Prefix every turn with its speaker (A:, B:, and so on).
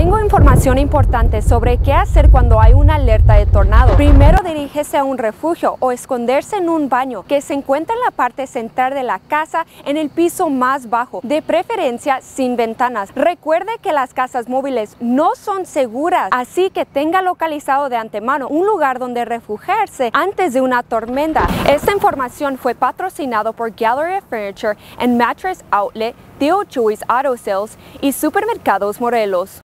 A: Tengo información importante sobre qué hacer cuando hay una alerta de tornado. Primero, diríjese a un refugio o esconderse en un baño que se encuentra en la parte central de la casa, en el piso más bajo, de preferencia sin ventanas. Recuerde que las casas móviles no son seguras, así que tenga localizado de antemano un lugar donde refugiarse antes de una tormenta. Esta información fue patrocinado por Gallery of Furniture and Mattress Outlet, Theo Choice Auto Sales y Supermercados Morelos.